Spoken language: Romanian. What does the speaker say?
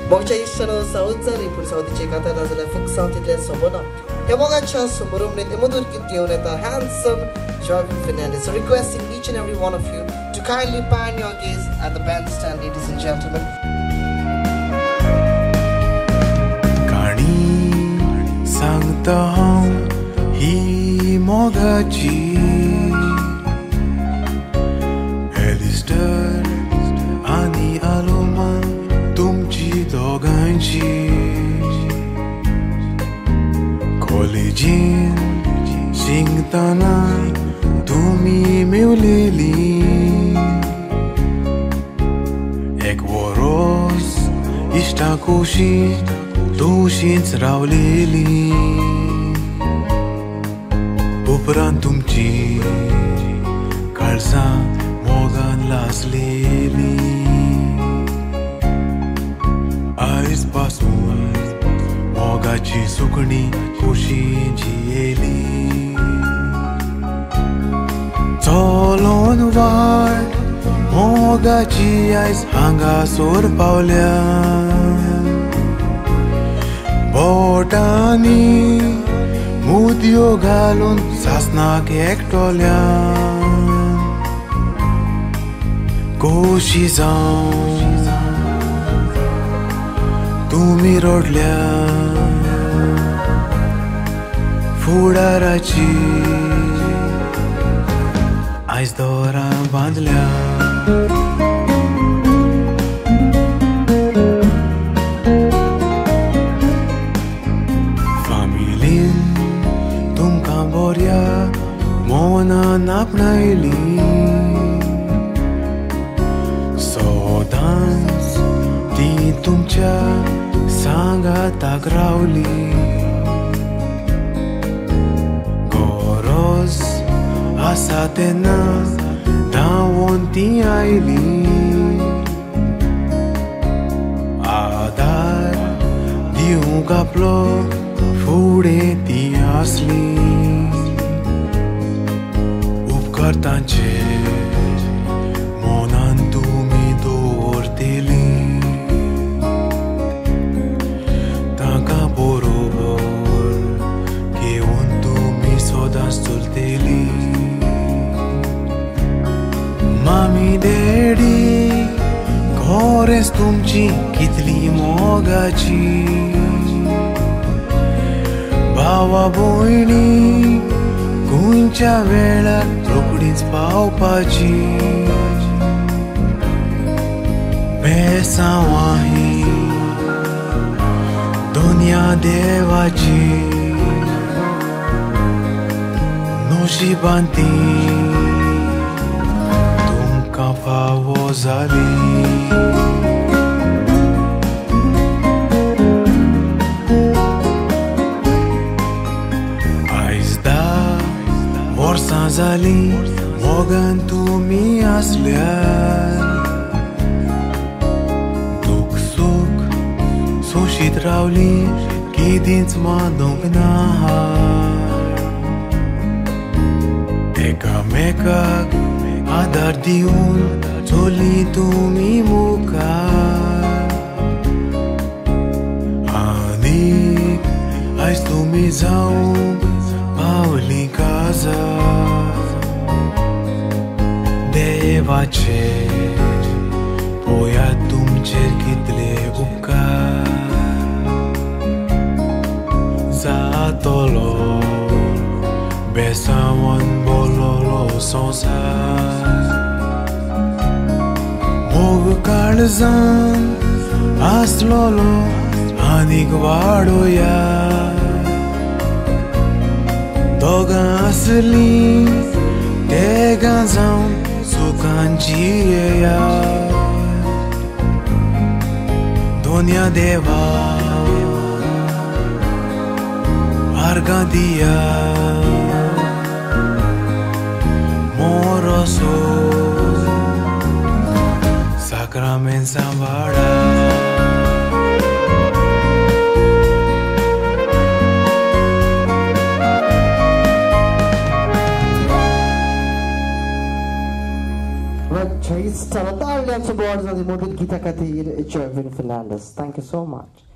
Mogcha ishano saudza ripur saudi chekata razala folk sound itle sobona. Yamoga chance murum net emudur kitgeuneta handsome Joaquin Fernandez. So requesting each and every one of you to kindly pan your gaze at the bandstand, ladies and gentlemen. Kani sangta hi mogachi Alistair ani aloma tumchi doganchi Collegin singtana tumi meuleli Ek voros ishtakushi tushints rauleli Upran tumchi kalsa mogan lasleli Ais pasun mogachi sukni kushi jieli Tolon var mogachi ais hanga sur paulia Botani mudio galon sasna ektolia Kushi zaun Tumi rodlia Fudarachi Ais dora bandlia Familin tum Cambodia Mona napnaili Sodans Ti tumcha Sanga tagrauli Goros Asatena Dawonti aili Adar Diugaplo Fude ti asli Upkartanche Monantumi dorteli Mami daddy Kores tumchi kitli mogachi Bava boini Guncha vela rokudins paupachi Pesa wahi Dunya devachi Noshi banti Kafavozali Aizda Vorsanzali Mogan tumi asliar Tuksuk Sushit rauli Kidints madong nahar Eka mekak Adar diun Toli tumi muka Anik Ais tumi zaum Pauli kaza Deva ce Poia tumcer kitle upka Zatolo Besawan bololo sonsa Mog kalzan aslolo anik vadoya Doga asli tegazam sukanjiya Dunya deva argadia Moroso Sacramen Sambara Right, Please tell a darling to boards on the Modern Gita Kathir, Jervin Fernandez. Thank you so much.